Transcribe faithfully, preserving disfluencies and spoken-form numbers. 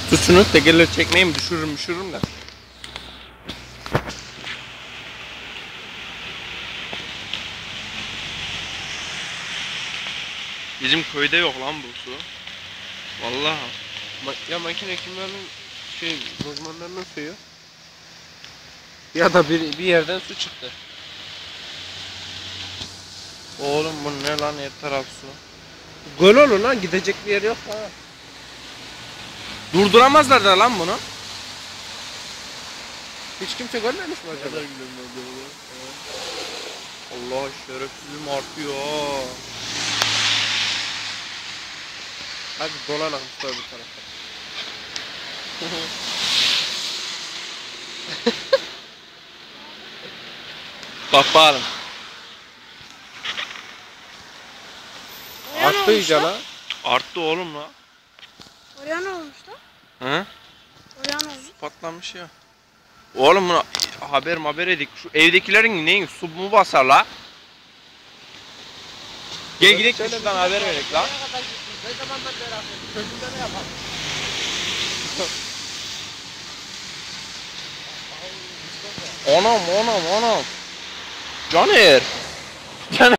Tut şunu, tekerleri çekmeyeyim, düşürürüm düşürürüm de. Bizim köyde yok lan bu su. Vallahi. Ma ya makine kimlerin şey uzmanlarının suyu. Ya da bir bir yerden su çıktı. Oğlum bu ne lan, her taraf su. Göl olur lan, gidecek bir yer yok ha. Durduramazlar da lan bunu. Hiç kimse görmemiş mi acaba? Allah, şerefsizim artıyor. Hadi dolanalım şöyle bir tarafa. Bak bakalım. Arttı iyice lan. Arttı oğlum la. Oraya ne olmuş lan? Hı? Oraya ne olmuş? Su patlamış ya. Oğlum bunu haber haber edik. Şu evdekilerin neyin su mu basar la? Gel gidelim şuradan haber verek la. Ne zamandan beri yapıyorsun? Çözümde ne yapalım? Anam anam anam. Caner.